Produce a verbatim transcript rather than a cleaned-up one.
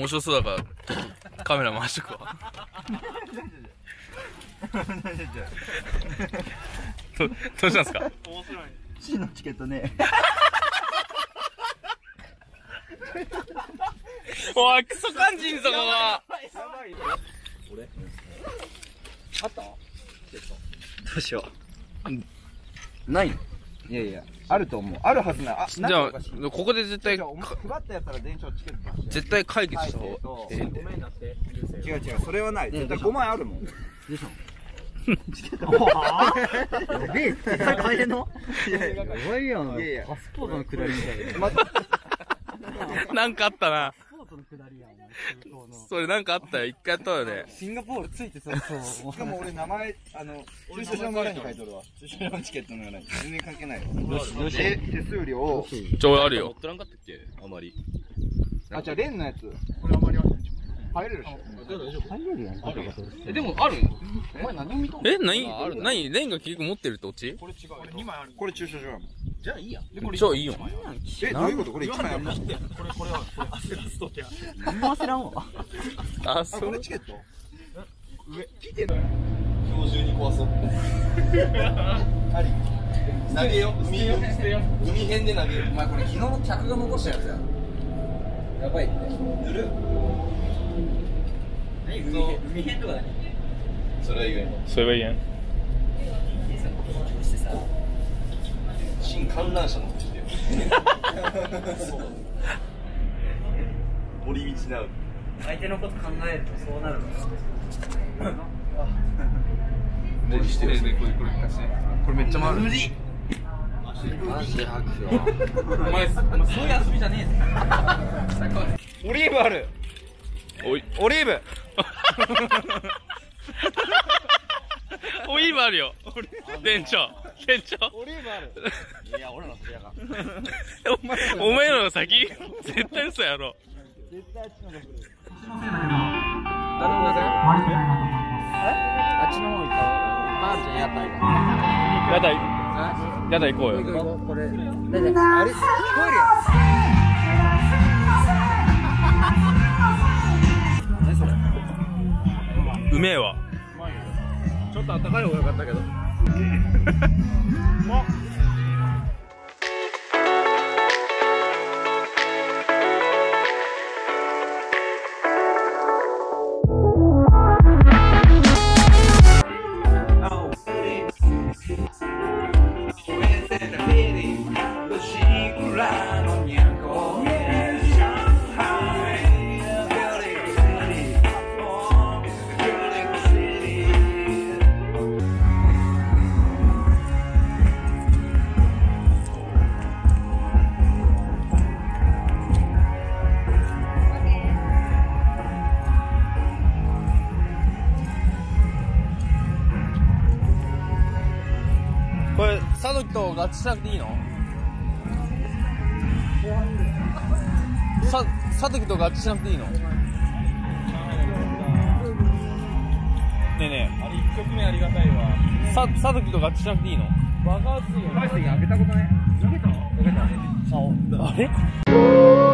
白そうだからカメラ回しとくわ。どどうしたんですか。 面白い。C のチケットね。 おいクソ感じんぞここは。 俺あった？どうしよう。ないの？いやいや、あると思う。あるはずない。あ、 じゃあここで絶対配ったやつら電車チケット出して。 絶対解決した方がええんで。 違う違う、それはない。絶対ごまいあるもん。でしょ。チケット。やべえって。買えんの？いやいや、やばいやん。いやいや、パスポートのくだりみたいな。 なんかあったな。 パスポートのくだりやん。 それなんかあったよ。一回やったよね。 シンガポールついてそうそう。しかも俺名前、あの、駐車場の裏に書いとるわ。駐車場のチケットの裏に。全然関係ない。よし、よし。手数料を。 ちょいあるよ。 持ってらんかったっけあまり。 あ、じゃあレンのやつ。これあまりある。入れるでしょ。入れるやん。 え、でもあるお前何を見とんの？ え、なに、なに、レンが結局持ってるってオチ？ これ違う。これにまいある。これ駐車場やもん。じゃあいいや。 超いいよ。 え、どういうこと？これいちまいある。これ、これは、これ、焦らすときや。何も焦らんわ。 あ、 あ、 そこれう。 チケット？上、来てる。 今日中に壊そう。 あり。 投げよ。海よ。海辺で投げよ。 お前これ昨日客が残したやつや。やばいって。ぬる。何海辺？海辺とか何？ それは言えん。 それは言えん。 新観覧車乗ってきてよ。森道なう。 相手のこと考えるとそうなるの。 レジしてよ。 これ、これ、これ、これめっちゃ回る。 無理。 マジで拍手お前、お前そういう遊びじゃねえ。 オリーブある。 おい、 オリーブ。 オリーブあるよ。店長、店長。 オリーブある。いや、俺のせやが。 お前らの先絶対嘘やろ。 絶対あっちの方が来る。あっちの方行ったら、パンちゃん屋台が。 屋台、屋台行こうよ。 これ、だってあれ、聞こえるやん。何それ。 うめえわ。 ちょっと暖かい方が良かったけど。 これ、サドキと合致しなくていいの？さ、サドキと合致しなくていいの？ねえねえ。あれいっきょくめありがたいわ。さ、サドキと合致しなくていいの？爆発水を。海水あげたことね？あげた？あげた。あ、あれ？